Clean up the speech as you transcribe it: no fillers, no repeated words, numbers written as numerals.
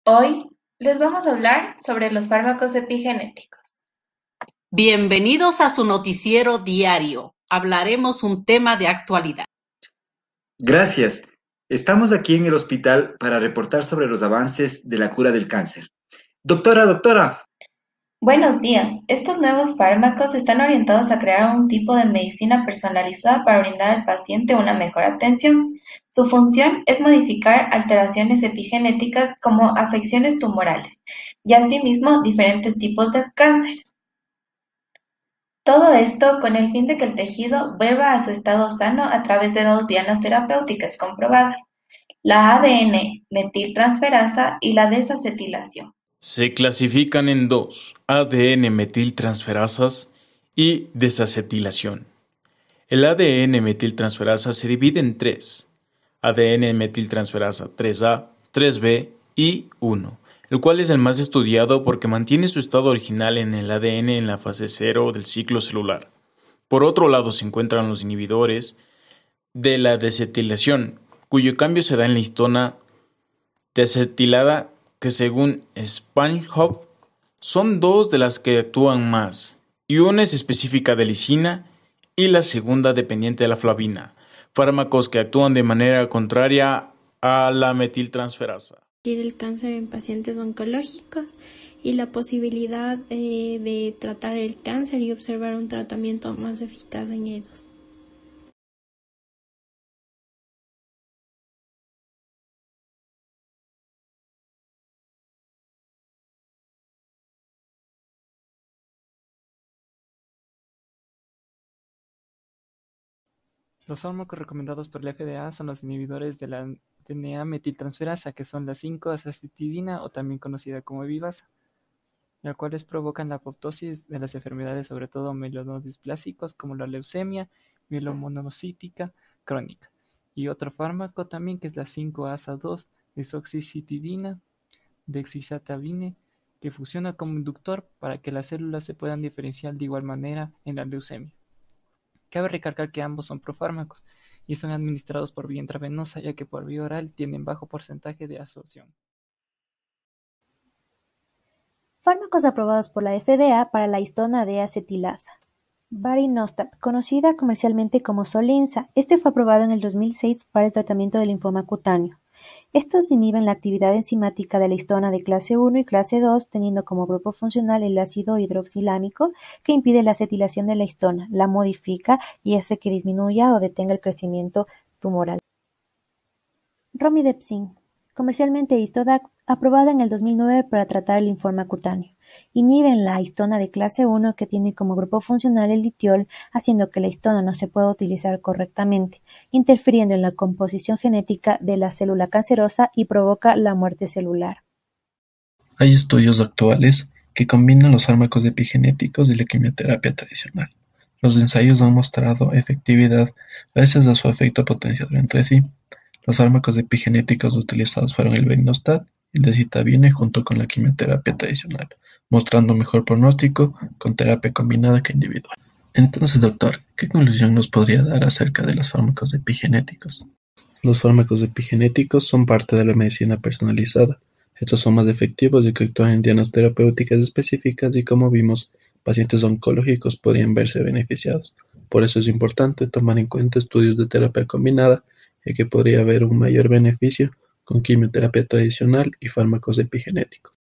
Hoy les vamos a hablar sobre los fármacos epigenéticos. Bienvenidos a su noticiero diario. Hablaremos un tema de actualidad. Gracias. Estamos aquí en el hospital para reportar sobre los avances de la cura del cáncer. Doctora. Buenos días. Estos nuevos fármacos están orientados a crear un tipo de medicina personalizada para brindar al paciente una mejor atención. Su función es modificar alteraciones epigenéticas como afecciones tumorales y asimismo diferentes tipos de cáncer. Todo esto con el fin de que el tejido vuelva a su estado sano a través de dos dianas terapéuticas comprobadas: la ADN-metiltransferasa y la desacetilación. Se clasifican en dos: ADN metiltransferasas y desacetilación. El ADN metiltransferasa se divide en tres: ADN metiltransferasa 3A, 3B y 1, el cual es el más estudiado porque mantiene su estado original en el ADN en la fase 0 del ciclo celular. Por otro lado se encuentran los inhibidores de la desacetilación, cuyo cambio se da en la histona desacetilada, que según Spanhoff son dos de las que actúan más, y una es específica de lisina y la segunda dependiente de la flavina, fármacos que actúan de manera contraria a la metiltransferasa. El cáncer en pacientes oncológicos y la posibilidad de tratar el cáncer y observar un tratamiento más eficaz en ellos. Los fármacos recomendados por la FDA son los inhibidores de la DNA-metiltransferasa, que son la 5-acetidina o también conocida como Evivasa, las cuales provocan la apoptosis de las enfermedades, sobre todo mielodisplásicos como la leucemia mielomonocítica crónica. Y otro fármaco también que es la 5-ASA2 desoxicitidina dexisatabine, que funciona como inductor para que las células se puedan diferenciar de igual manera en la leucemia. Cabe recalcar que ambos son profármacos y son administrados por vía intravenosa, ya que por vía oral tienen bajo porcentaje de absorción. Fármacos aprobados por la FDA para la histona deacetilasa. Varinostat, conocida comercialmente como Solinza. Este fue aprobado en el 2006 para el tratamiento del linfoma cutáneo. Estos inhiben la actividad enzimática de la histona de clase 1 y clase 2, teniendo como grupo funcional el ácido hidroxilámico, que impide la acetilación de la histona, la modifica y hace que disminuya o detenga el crecimiento tumoral. Romidepsin, comercialmente Histodax, aprobada en el 2009 para tratar el linfoma cutáneo. Inhiben la histona de clase 1, que tiene como grupo funcional el litiol, haciendo que la histona no se pueda utilizar correctamente, interfiriendo en la composición genética de la célula cancerosa y provoca la muerte celular. Hay estudios actuales que combinan los fármacos epigenéticos y la quimioterapia tradicional. Los ensayos han mostrado efectividad gracias a su efecto potenciador entre sí. Los fármacos epigenéticos utilizados fueron el Varinostat y el decitabine junto con la quimioterapia tradicional, mostrando mejor pronóstico con terapia combinada que individual. Entonces, doctor, ¿qué conclusión nos podría dar acerca de los fármacos epigenéticos? Los fármacos epigenéticos son parte de la medicina personalizada. Estos son más efectivos ya que actúan en dianas terapéuticas específicas y, como vimos, pacientes oncológicos podrían verse beneficiados. Por eso es importante tomar en cuenta estudios de terapia combinada, ya que podría haber un mayor beneficio con quimioterapia tradicional y fármacos epigenéticos.